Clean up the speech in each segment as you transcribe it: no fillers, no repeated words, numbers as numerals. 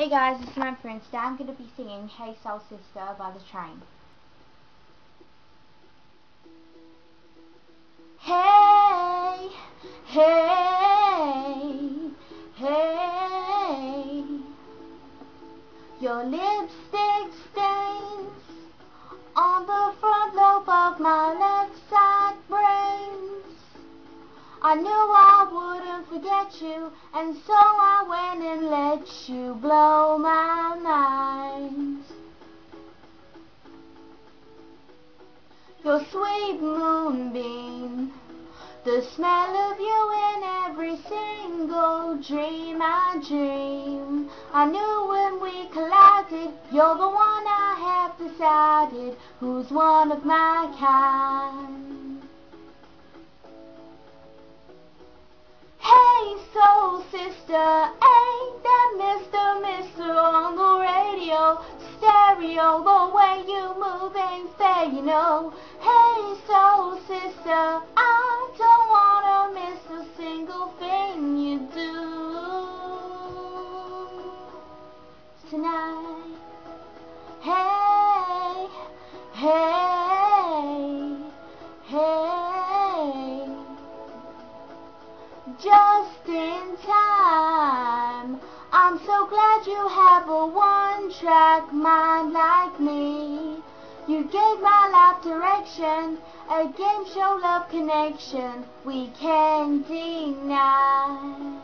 Hey guys, it's my friend. Today I'm going to be singing Hey Soul Sister by The Train. Hey, hey, hey, your lipstick stains on the front lobe of my left side brains. I knew I wouldn't forget you, and so I went and let you blow my mind. Your sweet moonbeam, the smell of you in every single dream I dream. I knew when we collided, you're the one I have decided, who's one of my kind. Hey soul sister, ain't that Mr. on the radio? Stereo, the way you move ain't fair, you know. Hey soul sister, I don't wanna miss a single thing you do tonight. Hey, hey, hey, just in time. I'm so glad you have a one-track mind like me. You gave my life direction, a game show love connection we can't deny.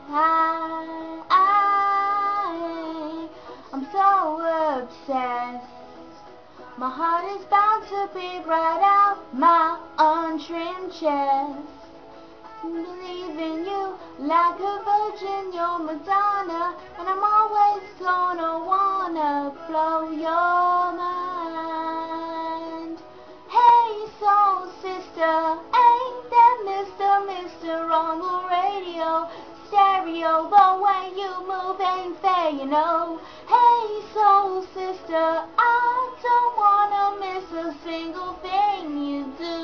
I'm so obsessed. My heart is bound to beat right out my untrimmed chest. Believe in you like a virgin, you're Madonna, and I'm always gonna wanna blow your mind. Hey soul sister, ain't that Mr. on the radio? Stereo, the way you move ain't fair, you know. Hey soul sister, I don't wanna miss a single thing you do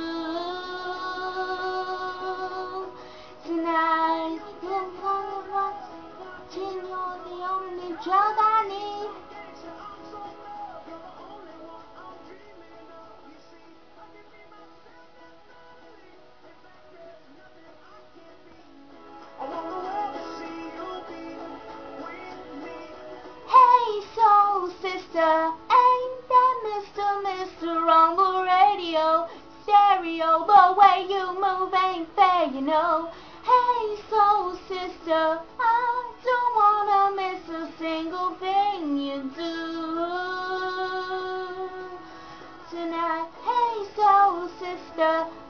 tonight. You're the only drug I need. Hey soul sister, ain't that Mr. on the radio? Stereo, the way you move ain't fair, you know. Hey soul sister, I don't wanna miss a single thing you do tonight. Hey soul sister,